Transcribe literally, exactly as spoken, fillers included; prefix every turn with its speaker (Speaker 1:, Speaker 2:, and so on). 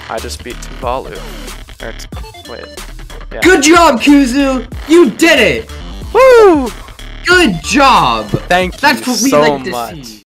Speaker 1: I just beat Tuvalu. Or t wait. Yeah.
Speaker 2: Good job, Kuzu! You did it!
Speaker 1: Woo!
Speaker 2: Good job!
Speaker 1: Thank you
Speaker 2: That's what we
Speaker 1: so
Speaker 2: like to
Speaker 1: much.
Speaker 2: see.